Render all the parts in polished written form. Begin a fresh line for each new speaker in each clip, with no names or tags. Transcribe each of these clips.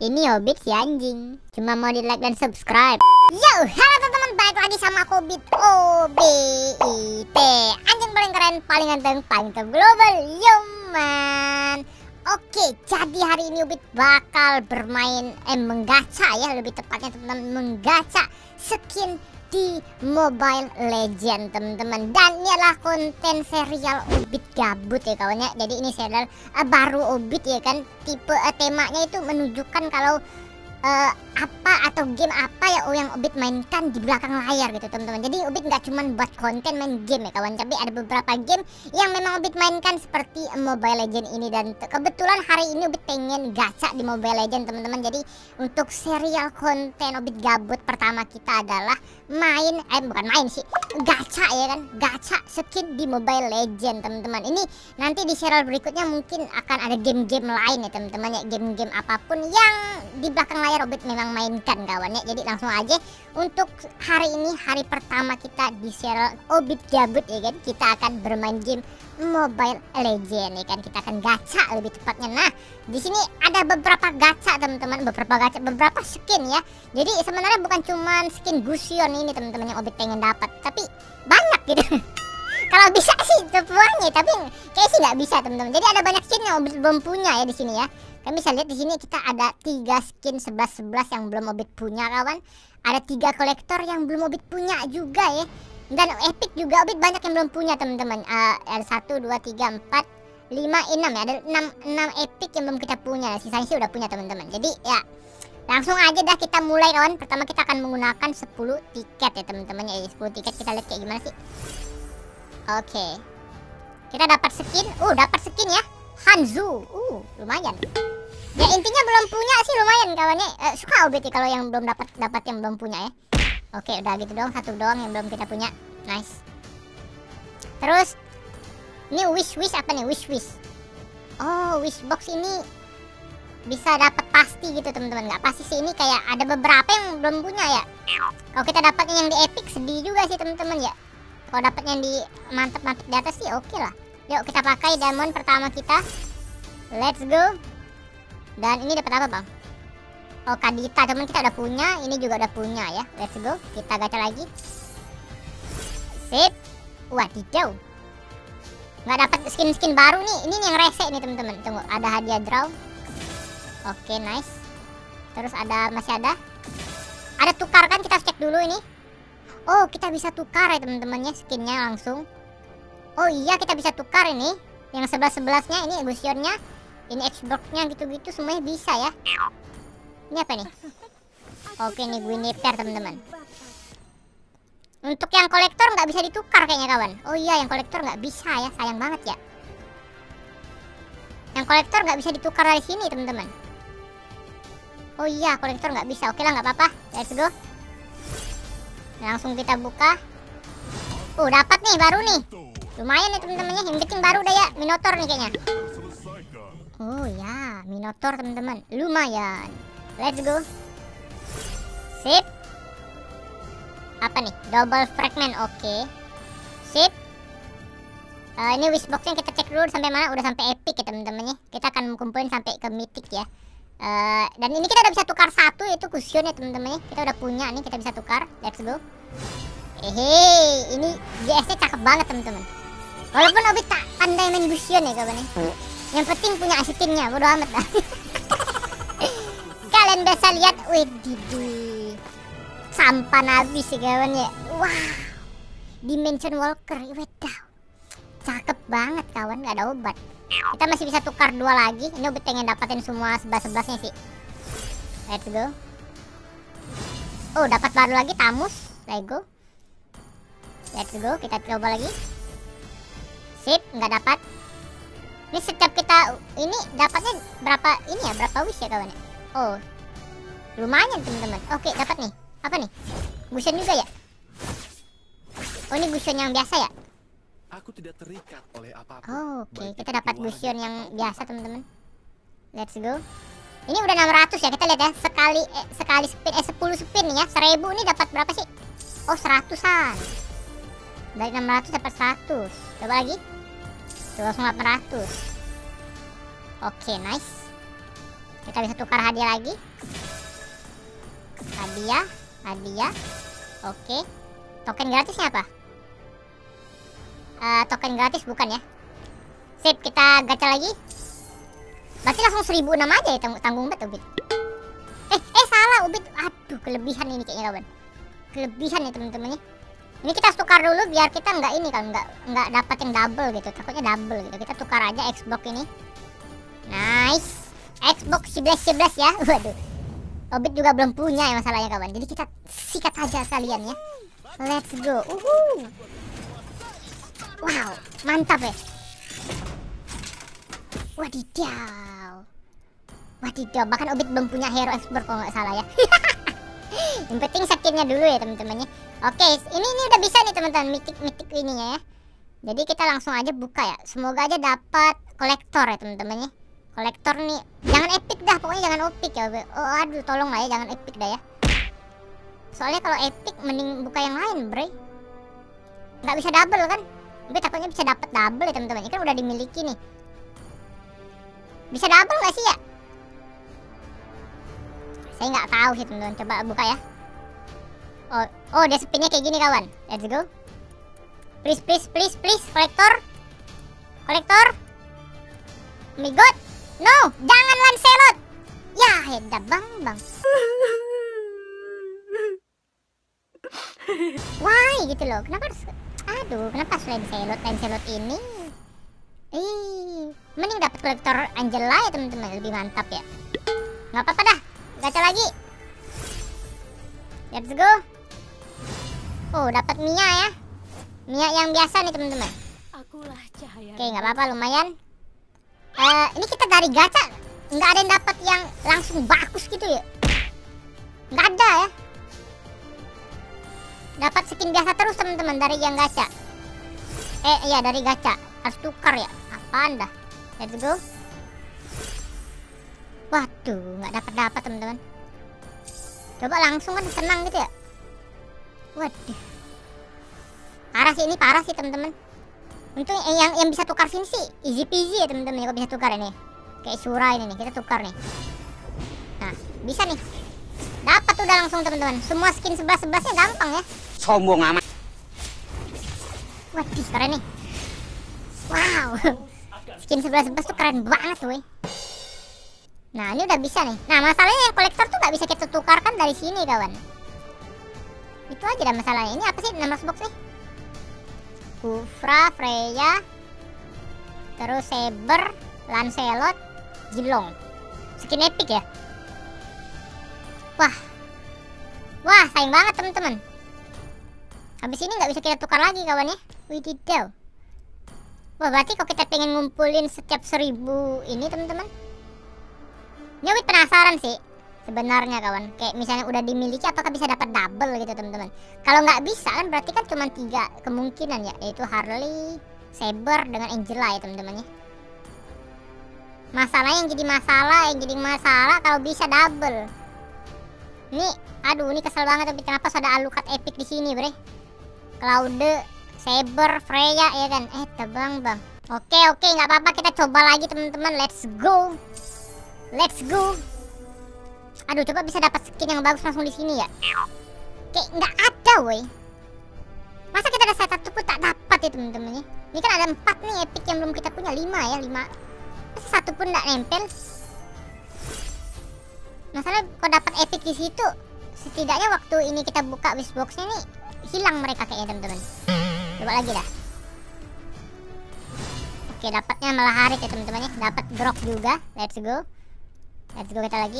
Ini Hobbit si anjing. Cuma mau di like dan subscribe. Yo, halo teman-teman, balik lagi sama aku Hobbit OBIT. Anjing paling keren, paling ganteng, paling top global. Yo man. Oke, jadi hari ini Hobbit bakal bermain menggacha ya, lebih tepatnya teman-teman menggacha skin di Mobile Legend teman-teman. Dan ini adalah konten serial Hobbit gabut ya kawannya. Jadi ini serial baru Hobbit ya kan. Tipe temanya itu menunjukkan kalau apa atau game apa ya yang Hobbit mainkan di belakang layar gitu teman-teman. Jadi Hobbit nggak cuma buat konten main game ya kawan, tapi ada beberapa game yang memang Hobbit mainkan seperti Mobile Legend ini. Dan kebetulan hari ini Hobbit pengen gacha di Mobile Legend teman-teman. Jadi untuk serial konten Hobbit gabut pertama kita adalah main bukan main sih, gacha ya kan, gacha skin di Mobile Legend teman-teman. Ini nanti di serial berikutnya mungkin akan ada game-game lain ya teman-teman ya, game-game apapun yang di belakang layar Hobbit memang mainkan kawan ya. Jadi langsung aja untuk hari ini, hari pertama kita di serial Hobbit gabut ya kan, kita akan bermain game Mobile Legend ya kan, kita akan gacha lebih tepatnya. Nah, di sini ada beberapa gacha teman-teman, beberapa skin ya. Jadi sebenarnya bukan cuma skin Gusion ini teman-teman yang Hobbit pengen dapat, tapi banyak gitu. Kalau bisa sih semuanya, tapi kayak sih nggak bisa teman-teman. Jadi ada banyak skin yang Hobbit belum punya ya di sini ya. Kalian bisa lihat di sini kita ada 3 skin 11 yang belum Hobbit punya kawan. Ada 3 kolektor yang belum Hobbit punya juga ya. Dan epic juga Hobbit banyak yang belum punya teman-teman. Ada 1, 2, 3, 4, 5, 6 ya. Ada 6 epic yang belum kita punya. Sisanya sih udah punya teman-teman. Jadi ya langsung aja dah kita mulai kawan. Pertama kita akan menggunakan 10 tiket ya teman-teman ya. 10 tiket kita lihat kayak gimana sih. Oke. Kita dapat skin. Dapat skin ya. Hanzo. Lumayan. Ya intinya belum punya sih lumayan kawannya. Suka Hobbit ya kalau yang belum dapat yang belum punya ya. Oke, udah gitu doang, satu doang yang belum kita punya. Nice. Terus ini wish apa nih? Wish. Oh, wish box ini bisa dapat pasti gitu teman-teman. Nggak pasti sih, ini kayak ada beberapa yang belum punya ya. Kalau kita dapatnya yang di epic sedih juga sih teman-teman ya. Kalau dapatnya yang di mantep di atas sih oke lah. Yuk kita pakai diamond pertama kita. Let's go. Dan ini dapat apa bang? Oh Kadita, teman kita udah punya. Ini juga udah punya ya. Let's go. Kita gacha lagi. Sip. Wadidaw. Nggak dapat skin baru nih. Ini yang rese nih teman-teman. Tunggu, ada hadiah draw. Oke, nice. Terus masih ada. Ada tukar kan, kita cek dulu ini. Oh, kita bisa tukar ya teman-teman ya, skinnya langsung. Oh iya, kita bisa tukar ini. Yang 11-11-nya ini Gusionnya. Ini Xbox-nya gitu-gitu semuanya bisa ya. Ini apa nih? Oke, ini Guinevere teman-teman. Untuk yang kolektor nggak bisa ditukar kayaknya kawan. Oh iya, yang kolektor nggak bisa ya, sayang banget ya. Yang kolektor nggak bisa ditukar dari sini teman-teman. Oh iya, kolektor nggak bisa. Oke lah, nggak apa-apa. Let's go. Langsung kita buka. Dapat nih baru nih. Lumayan nih teman-teman ya. Yang penting baru udah ya. Minotaur nih kayaknya. Oh ya, Minotaur teman-teman. Lumayan. Let's go. Sip. Apa nih? Double fragment. Oke. Sip. Ini wishboxnya kita cek dulu sampai mana. Udah sampai epic ya teman-teman ya. Kita akan kumpulin sampai ke mythic ya. Dan ini kita udah bisa tukar satu, yaitu Gusion ya teman-teman ya. Kita udah punya nih, kita bisa tukar. Let's go. Ini GS-nya cakep banget teman-teman. Walaupun Hobbit tak pandai main Gusion ya kawan ya. Yang penting punya skinnya, bodo amat dah. Kalian bisa lihat, widih, sampan habis ya kawan ya. Wow, Dimension Walker, wedah, cakep banget kawan, nggak ada obat. Kita masih bisa tukar 2 lagi. Ini Hobbit pengen dapatin semua 11-11-nya sih. Let's go. Oh, dapat baru lagi Tamus. Let's go. Let's go, kita coba lagi. Sip, nggak dapat. Ini setiap kita ini dapatnya berapa ini ya, berapa wish ya kawan ya? Oh, lumayan teman-teman. Oke, dapat nih. Apa nih? Gusion juga ya? Oh, ini Gusion yang biasa ya?
Aku tidak terikat oleh apapun.
Oke, kita dapat Gusion yang biasa teman-teman. Let's go. Ini udah 600 ya, kita lihat ya. Sekali spin 10 spin nih ya. 1000 ini dapat berapa sih? Oh, 100-an. Dari 600 dapat 100. Coba lagi. Tuh, langsung 800. Oke, nice. Kita bisa tukar hadiah lagi. Hadiah. Oke. Token gratisnya apa? Token gratis bukan ya? Sip, kita gacha lagi. Berarti langsung 1006 aja ya, tanggung banget Ubit. Salah Ubit. Aduh, kelebihan ini kayaknya kawan. Kelebihan nih teman-teman. Ini kita harus tukar dulu biar kita nggak ini kan, nggak dapat yang double gitu. Takutnya double gitu. Kita tukar aja Xbox ini. Nice. Xbox 11 ya. Waduh. Ubit juga belum punya ya masalahnya kawan. Jadi kita sikat aja sekalian ya. Let's go. Wow, mantap ya. Wadidaw, bahkan Ubit belum punya hero expert kalau nggak salah ya. Yang penting skinnya dulu ya teman-teman ya. Oke, ini udah bisa nih teman-teman, mitik ininya ya. Jadi kita langsung aja buka ya. Semoga aja dapat kolektor ya teman-teman ya. Kolektor nih, jangan epic dah, pokoknya jangan epic ya. Oh aduh, tolong lah ya, jangan epic dah ya. Soalnya kalau epic mending buka yang lain, bre. Nggak bisa double kan? Tapi takutnya bisa dapat double ya teman-teman. Ini kan udah dimiliki nih. Bisa double nggak sih ya? Saya nggak tahu sih teman-teman. Coba buka ya. Oh, dia spinnya kayak gini kawan. Let's go. Please. Kolektor. Oh my god. No, jangan Lancelot. Ya, heda bang. Why gitu loh. Kenapa harus... Aduh, kenapa Lancelot ini? Mending dapat kolektor Angela ya teman-teman, lebih mantap ya. Nggak apa-apa dah, gacha lagi. Let's go. Oh, dapat Mia ya. Mia yang biasa nih teman-teman. Oke, nggak apa-apa, lumayan. Ini kita dari gacha nggak ada yang dapat yang langsung bagus gitu ya. Nggak ada ya. Dapat skin biasa terus teman-teman dari yang gacha. Iya dari gacha. Harus tukar ya. Apaan dah? Let's go. Waduh, nggak dapat teman-teman. Coba langsung kan senang gitu ya. Waduh. Parah sih teman-teman. Untung yang bisa tukar sini sih easy peasy ya teman-teman. Kok bisa tukar ini? Kayak Shura ini nih, kita tukar nih. Nah, bisa nih. Dapat udah langsung teman-teman. Semua skin 11-11-nya gampang ya.
Sombong amat.
Waduh, keren nih. Wow. Skin 11-11 tuh keren banget weh. Nah, ini udah bisa nih. Nah, masalahnya yang kolektor tuh nggak bisa kita tukarkan dari sini kawan. Itu aja dah masalahnya. Ini apa sih nama box nih? Kufra, Freya, terus Saber, Lancelot, Jilong. Skin epic ya. Wah, sayang banget teman-teman. Habis ini nggak bisa kita tukar lagi kawan ya. Wididaw. Wah, berarti kalau kita pengen ngumpulin setiap 1000 ini teman-teman. Ini Wid penasaran sih sebenarnya kawan. Kayak misalnya udah dimiliki apakah bisa dapat double gitu teman-teman. Kalau nggak bisa kan berarti kan cuma 3 kemungkinan ya, yaitu Harley, Saber dengan Angela ya teman-teman ya. Yang jadi masalah kalau bisa double. Ini, aduh, ini kesel banget tapi kenapa ada Alucard epic di sini, bre? Claude, Saber, Freya ya kan? Tebang bang. Oke, nggak apa-apa, kita coba lagi teman-teman. Let's go. Aduh, coba bisa dapat skin yang bagus langsung di sini ya. Kayak nggak ada, woi. Masa kita ada satu pun tak dapat ya teman-teman ya? Ini kan ada 4 nih epic yang belum kita punya, 5 ya, 5. Masa satu pun nggak nempel? Masalah kalau dapat epic di situ, setidaknya waktu ini kita buka wishboxnya nih hilang mereka kayaknya teman-teman. Coba lagi dah. Oke, dapatnya malah Harit ya teman-teman ya. Dapat Grok juga. Let's go kita lagi.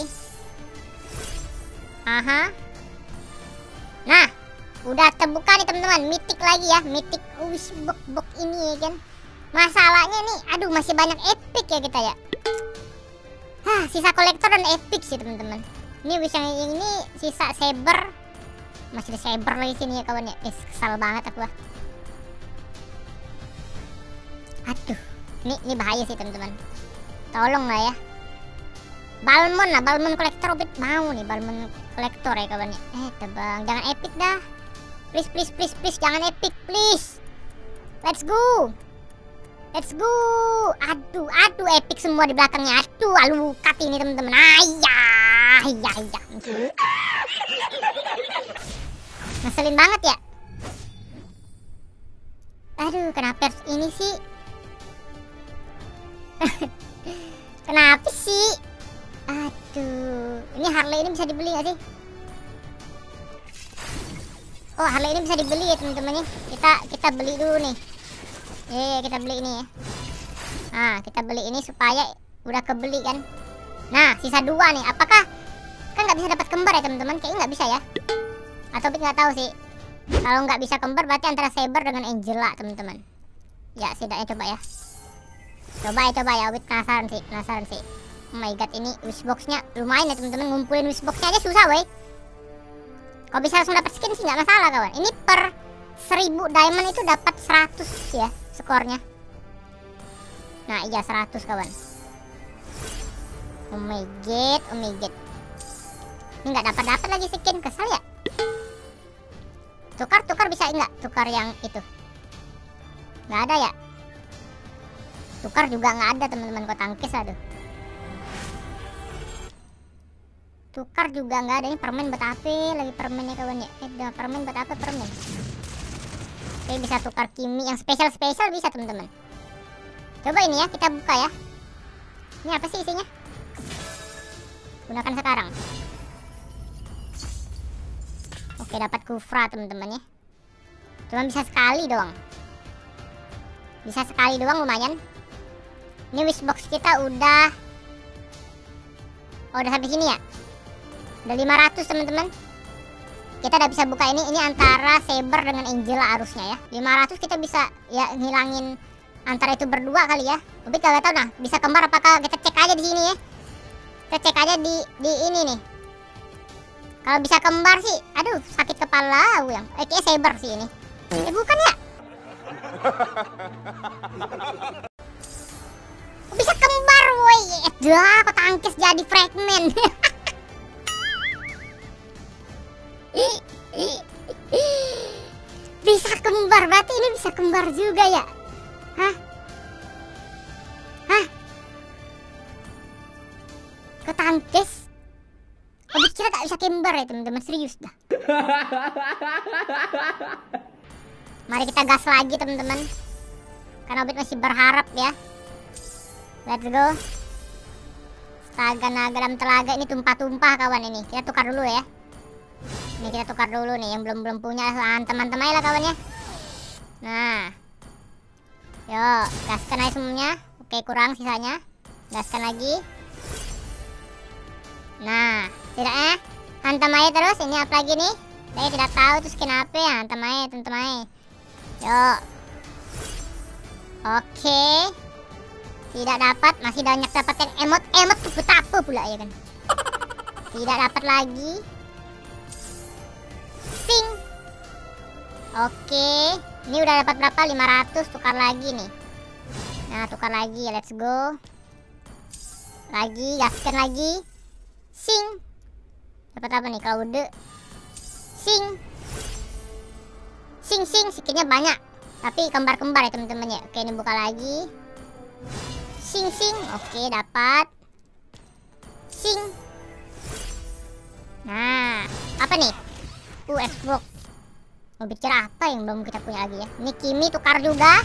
Aha. Nah, udah terbuka nih teman-teman. Mythic lagi ya, mythic wishbox ini ya kan. Masalahnya nih, aduh masih banyak epic ya kita ya. Sisa kolektor dan epic sih teman-teman. Ini wish yang ini sisa Saber. Masih ada Saber lagi sini ya kawan ya. Kesal banget aku. Aduh, ini bahaya sih teman-teman. Tolong lah ya. Balmon kolektor Ubit mau nih, Balmon kolektor ya kawan ya. Tebang, jangan epic dah. Please, jangan epic, please. Let's go. Let's go. Aduh, epic semua di belakangnya. Aduh, Alucard ini teman-teman. Ayah. Ngeselin banget ya. Aduh, kenapa harus ini sih? Kenapa sih? Aduh, ini Harley ini bisa dibeli gak sih? Oh, Harley ini bisa dibeli ya teman-teman nih. Kita beli dulu nih. Kita beli ini ya. Nah, kita beli ini supaya udah kebeli kan. Nah, sisa 2 nih. Apakah kan nggak bisa dapat kembar ya teman-teman? Kayaknya nggak bisa ya. Atau nggak tahu sih. Kalau nggak bisa kembar berarti antara Saber dengan Angela teman-teman. Ya, setidaknya coba ya. Coba ya. Wait, penasaran sih. Oh my god, ini wishboxnya lumayan ya teman-teman. Ngumpulin wishboxnya aja susah weh. Kalau bisa langsung dapat skin sih nggak masalah kawan. Ini per 1000 diamond itu dapat 100 ya skornya. Nah iya 100 kawan. Oh my god. Ini nggak dapat lagi skin, kesal ya. Tukar bisa nggak? Tukar yang itu nggak ada ya. Tukar juga nggak ada teman-teman. Kok tangkis aduh. Tukar juga nggak ada. Ini permen buat apa lagi permennya kawan ya? Permen buat apa permen? Oke, bisa tukar Kimi yang spesial bisa teman-teman. Coba ini ya, kita buka ya. Ini apa sih isinya? Gunakan sekarang. Oke, dapat Kufra teman-teman ya. Cuma bisa sekali doang. Lumayan. Ini wishbox kita udah sampai sini ya. Udah 500 teman-teman. Kita udah bisa buka ini antara Saber dengan Angela harusnya ya. 500 kita bisa ya ngilangin antara itu berdua kali ya. Tapi kagak tahu nah, bisa kembar apakah, kita cek aja di sini ya. Kita cek aja di ini nih. Kalau bisa kembar sih, aduh sakit kepala yang. Kayaknya Saber sih ini. Bukan ya? Bisa kembar woi. Dah, kok tangkis jadi fragment. Bisa kembar, berarti ini bisa kembar juga ya. Hah? Ketangkis. Obit kita tak bisa kembar ya teman-teman, serius dah. Mari kita gas lagi teman-teman. Karena Obit masih berharap ya. Let's go. Astaga, naga dalam telaga ini tumpah-tumpah kawan ini. Kita tukar dulu ya. Ini kita tukar dulu nih, yang belum punya teman-teman lah kawan ya. Nah, yuk gaskan aja semuanya. Oke, kurang sisanya, gaskan lagi. Nah, tidaknya hantam aja terus. Ini apa lagi nih? Saya tidak tahu itu skin apa ya. Hantam aja. Yuk. Oke, tidak dapat. Masih banyak dapat yang emot tuh betapa pula ya kan. Tidak dapat lagi. Sing. Oke, ini udah dapat berapa? 500. Tukar lagi nih. Nah, tukar lagi. Let's go. Lagi, gaskan lagi. Sing. Dapat apa nih? Klaude. Sing. Skinnya banyak. Tapi kembar-kembar ya teman-teman ya. Oke, ini buka lagi. Sing. Oke, dapat. Sing. Nah, apa nih? Xbox. Mau bicara apa yang belum kita punya lagi ya? Ini Kimi tukar juga.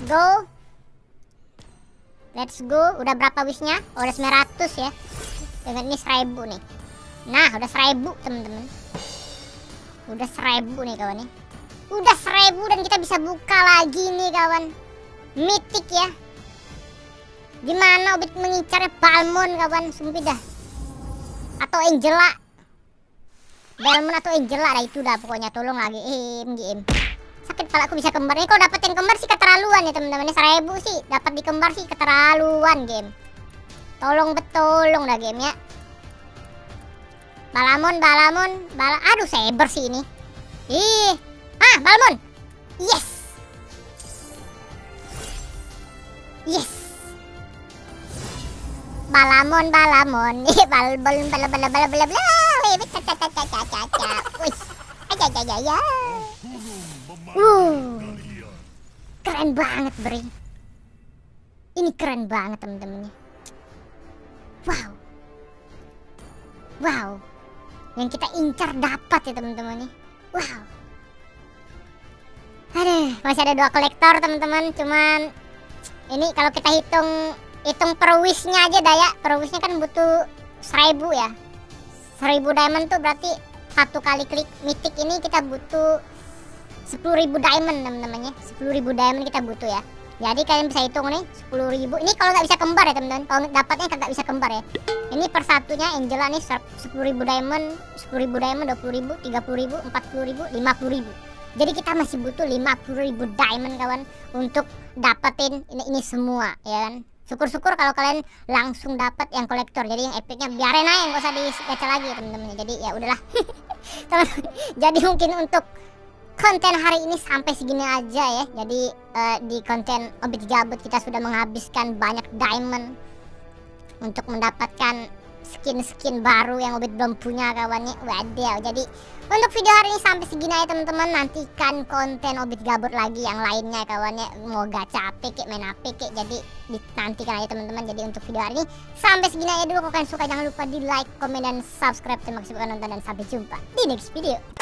Let's go. Udah berapa wishnya? Oh, udah 900 ya. Dengan ini 1000 nih. Nah, udah 1000 teman-teman. Udah 1000 nih kawan nih. Udah 1000 dan kita bisa buka lagi nih kawan. Mythic ya. Gimana Obit mengincarnya Balmond kawan, sumpah dah. Atau Angela. Balmond atau Angela lah itu dah pokoknya, tolong lagi game. Sakit kepala aku bisa kembar. Ini kalau dapat yang kembar sih keterlaluan ya teman-teman. 1000 sih dapat di kembar sih keterlaluan game. Tolong dah game ya. Balamon. Aduh, Saber sih ini. Balmond. Yes. Balamon. Keren banget, Bri. Ini keren banget teman-teman. Wow. Wow. Yang kita incar dapat ya teman-teman nih. Wow. Aduh, masih ada 2 kolektor teman-teman. Cuman ini kalau kita hitung per wishnya aja dah ya. Per wishnya kan butuh 1000 ya. 1000 diamond tuh berarti 1 kali klik mythic ini kita butuh 10.000 diamond teman-teman ya. 10.000 diamond kita butuh ya. Jadi kalian bisa hitung nih 10.000. Ini kalau nggak bisa kembar ya teman-teman. Kalau dapatnya nggak bisa kembar ya. Ini per satunya Angela nih 10.000 diamond, 10.000 diamond, 20.000, 30.000, 40.000, 50.000. Jadi kita masih butuh 50.000 diamond kawan untuk dapetin ini semua ya kan. Syukur-syukur kalau kalian langsung dapat yang kolektor. Jadi yang epicnya biarin aja, nggak usah digacha lagi teman-teman. Jadi ya udahlah. Jadi mungkin untuk konten hari ini sampai segini aja ya. Jadi di konten Obit Gabut kita sudah menghabiskan banyak diamond untuk mendapatkan skin-skin baru yang Obit belum punya kawannya. Waduh. Jadi untuk video hari ini sampai segini aja teman-teman. Nantikan konten Obit Gabut lagi yang lainnya kawannya. Mau gacha apa kek, main apa kek. Jadi nantikan aja teman-teman. Jadi untuk video hari ini sampai segini aja dulu. Kalau kalian suka jangan lupa di like, komen, dan subscribe. Terima kasih sudah nonton dan sampai jumpa di next video.